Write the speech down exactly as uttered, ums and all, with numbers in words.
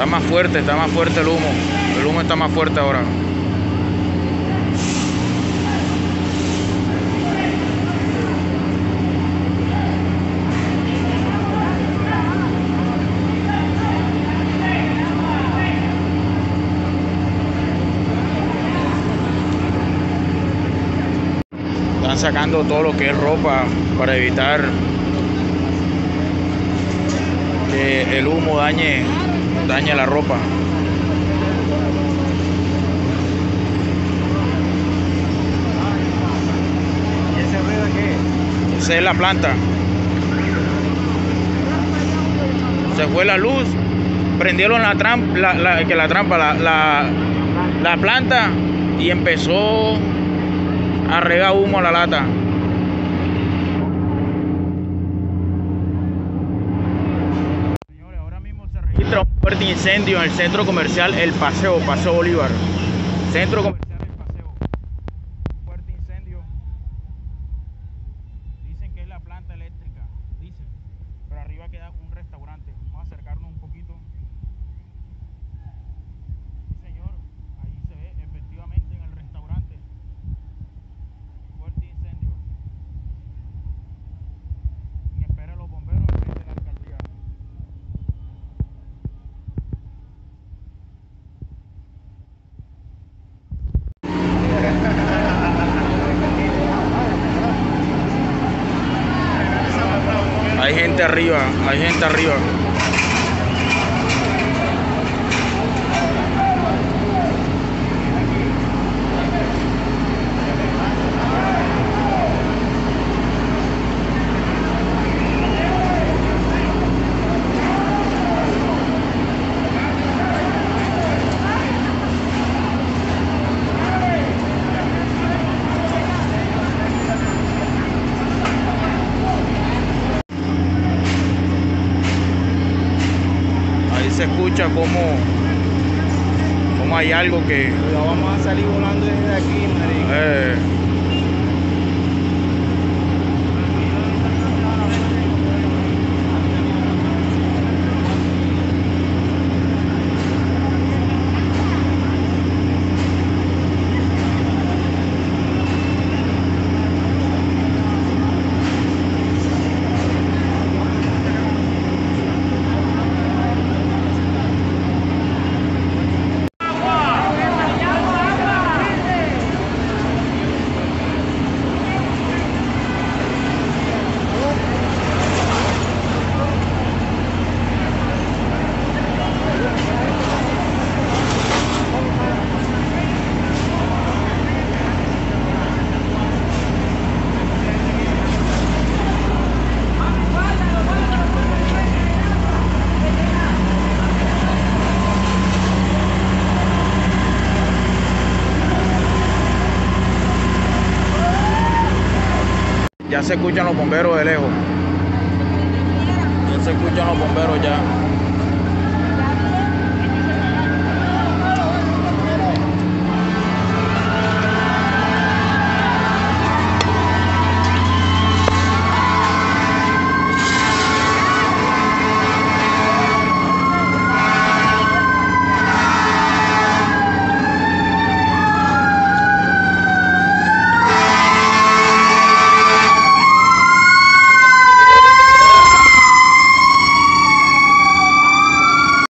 Está más fuerte, está más fuerte el humo. El humo está más fuerte ahora. Están sacando todo lo que es ropa para evitar que el humo dañe, dañe la ropa. ¿Y ese ruido qué? Esa es la planta. Se fue la luz, prendieron la trampa, la, la, que la trampa, la, la, la planta, y empezó a regar humo a la lata. Señores, ahora mismo se registra un fuerte incendio en el centro comercial El Paseo, Paseo Bolívar. Centro comercial El Paseo. Un fuerte incendio. Dicen que es la planta eléctrica, dicen. Pero arriba queda un restaurante. Vamos a acercarnos un poquito. Sí, señor. Ahí se ve efectivamente en el restaurante. Fuerte incendio. En espera de los bomberos de la alcaldía. Hay gente arriba, hay gente arriba. Se escucha como, como hay algo que... Cuidado, vamos a salir volando desde aquí, marico. Eh, ya se escuchan los bomberos de lejos. Ya se escuchan los bomberos ya.